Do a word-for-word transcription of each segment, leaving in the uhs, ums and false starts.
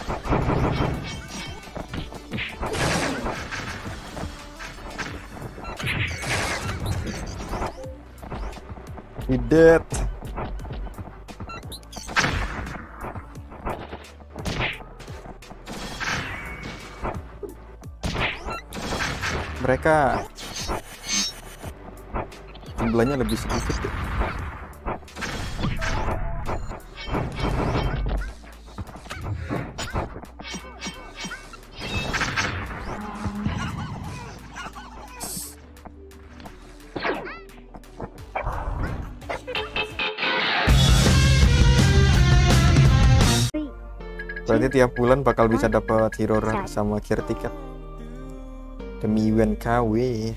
We dead. Mereka jumlahnya lebih sedikit deh. Berarti tiap bulan bakal bisa dapat hero rare sama gear ticket demi event K W.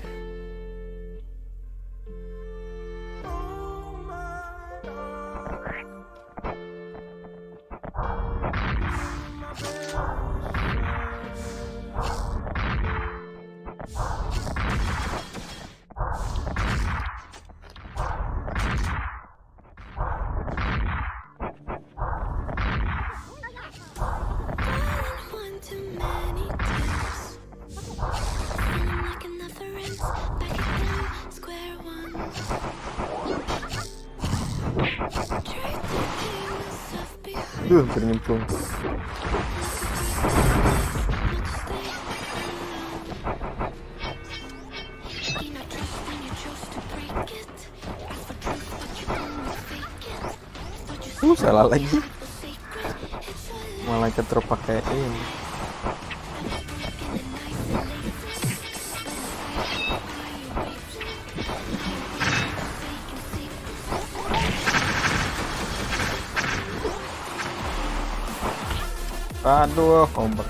Duh, bernyemplung. Uh, salah lagi. Malah keterpakein. Aduh, ombak.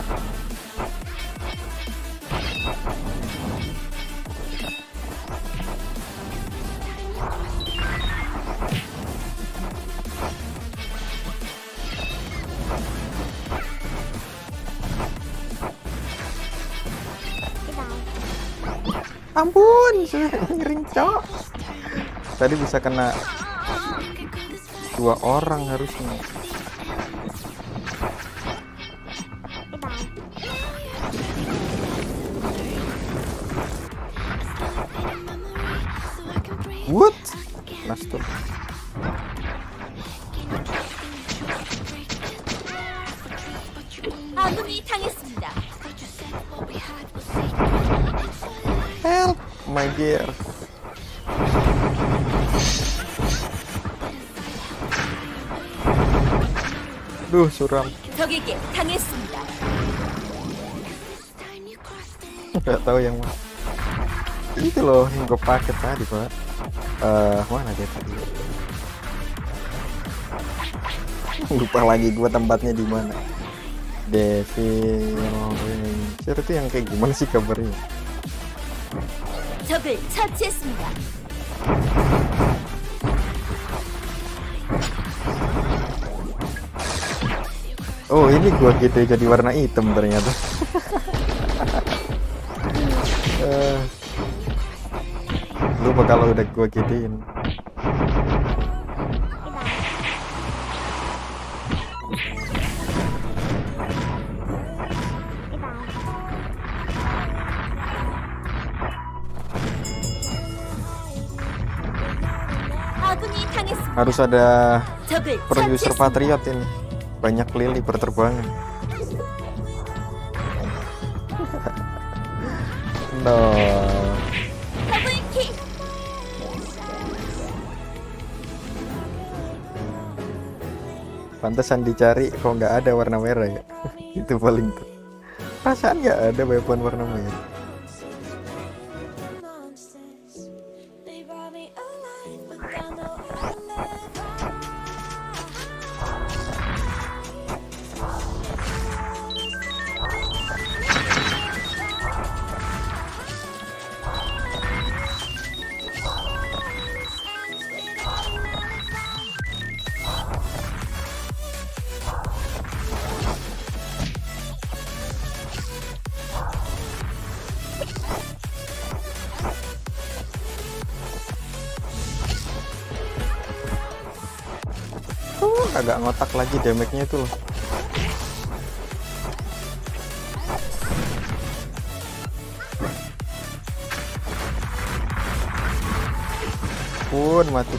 Ampun, ngering cok. Tadi bisa kena dua orang harusnya. What? Langsung. Help, my dear. Duh, suram. Gak tahu yang mana. Itu loh yang gue pakai tadi, Pak. Uh, mana dia tadi? Lupa lagi gua tempatnya di mana. Devil Ranger itu yang kayak gimana sih kabarnya? Oh, ini gua gitu jadi warna hitam ternyata. uh. Lupa kalau udah gua gidein. Harus ada produser patriot ini. Banyak lili berterbangan. No. Pantesan dicari kok nggak ada warna merah ya. Itu paling tuh. Perasaan nggak ada weapon warna merah. Agak ngotak lagi damage-nya itu loh. ampun, mati.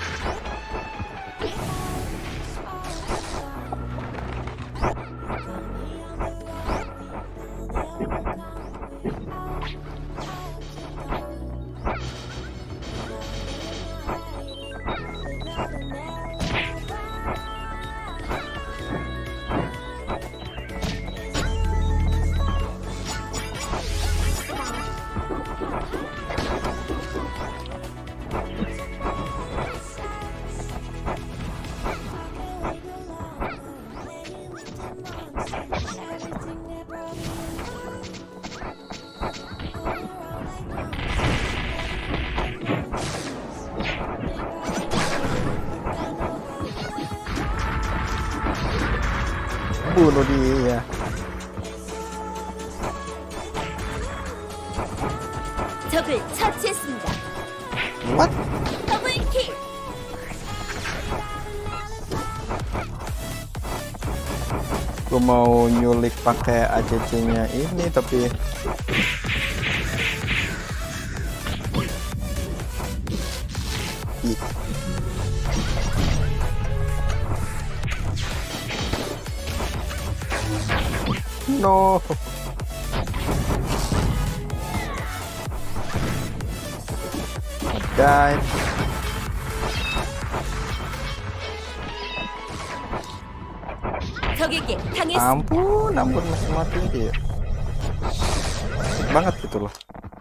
Bunuh dia. 적을 처치했습니다. What? 더블킬. Gue mau nyulik pakai A C C-nya ini tapi Ih. No. Die. 적에게 당했습니다. Ampun, ampun masih mati dia. Asik banget gitu loh.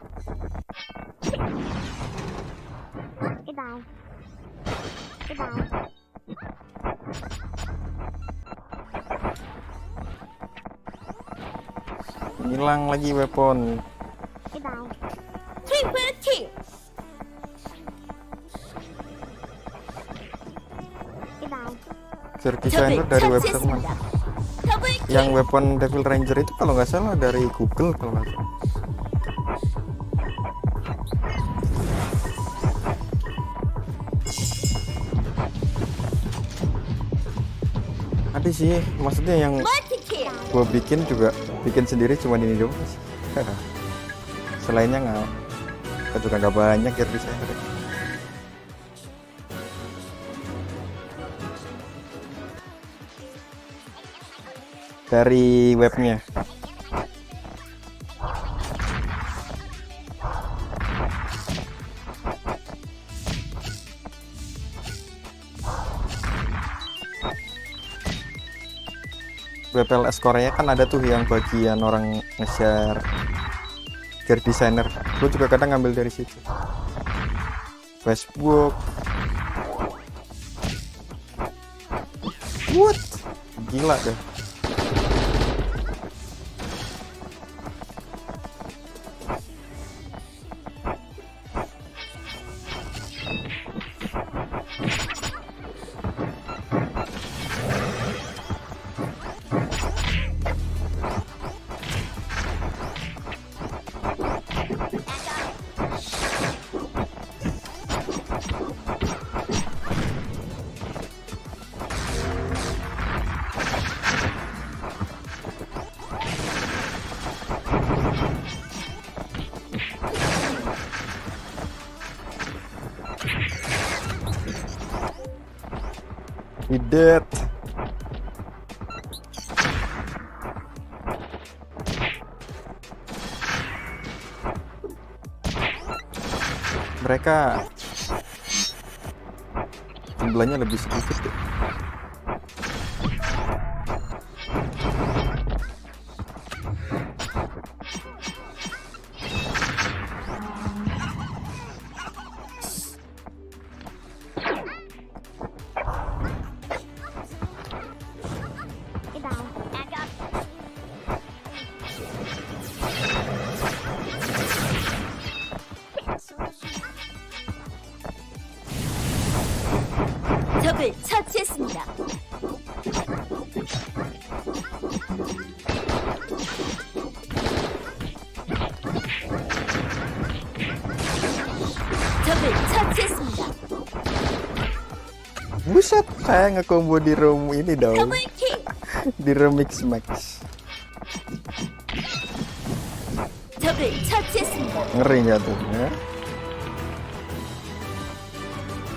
Goodbye. Goodbye. Hilang lagi weapon. Goodbye. 트리플 킬. Goodbye. Circuit designer dari website mana? 처치했습니다. 더블킬. Yang weapon Devil Ranger itu kalau nggak salah dari Google kalau nggak salah. Ada sih, maksudnya yang 멀티킬. gue bikin juga bikin sendiri cuma ini doang sih. Selainnya nggak, kita juga nggak banyak gear designer. Dari webnya. W P L S Korea kan ada tuh yang bagian orang nge-share gear designer. Gue juga kadang ngambil dari situ. Facebook. What? Gila deh. We dead. Mereka jumlahnya lebih sedikit deh. 적을 처치했습니다. 적을 처치했습니다. Buset, saya nge-combo di room ini dong. 더블킬. Di remix max. 적을 처치했습니다. Ngeri jatuhnya.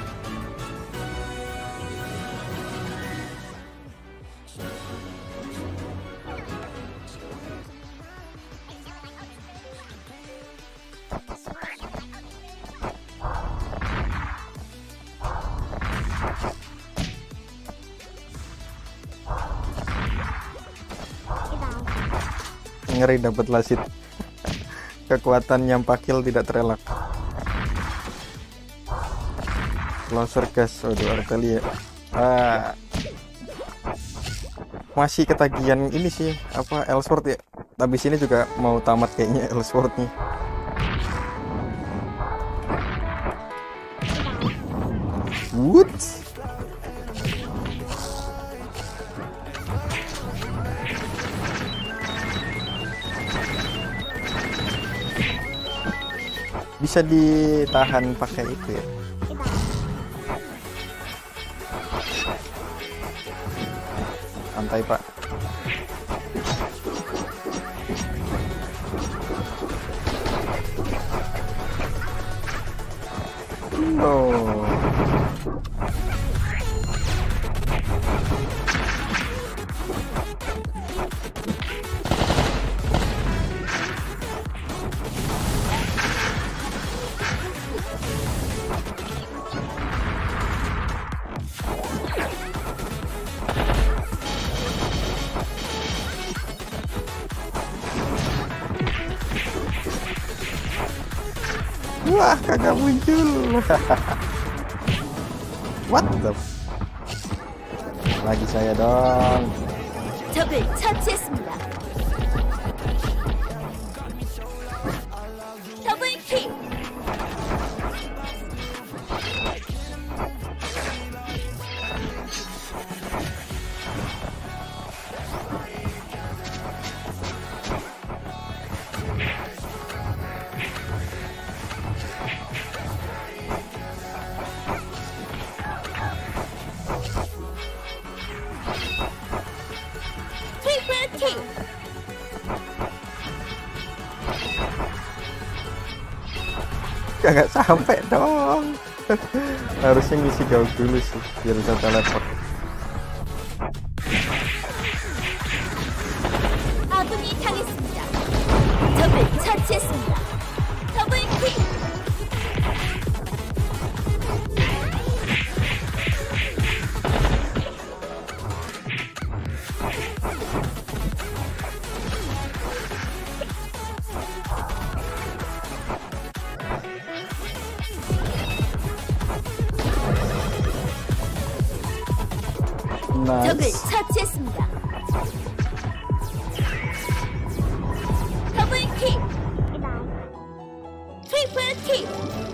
Ngeri dapat lasit. Kekuatan nyampakil tidak terelak. Closer gas, waduh arteli ya. Ah. Masih ketagihan ini sih, apa Ellsworth ya. Habis ini juga mau tamat kayaknya Ellsworth nih. What? Bisa ditahan pakai itu ya. Santai pak. Oh. Wah, kagak muncul. What the? Lagi saya dong. 적을 처치했습니다. 더블킥. 트리플킥. Kagak sampai dong. Harusnya ngisi jauh dulu sih biar bisa teleport. 아군이 당했습니다. 적을 처치했습니다. 더블킥. 적을 Nice. 처치했습니다. 더블킥. 트리플킥.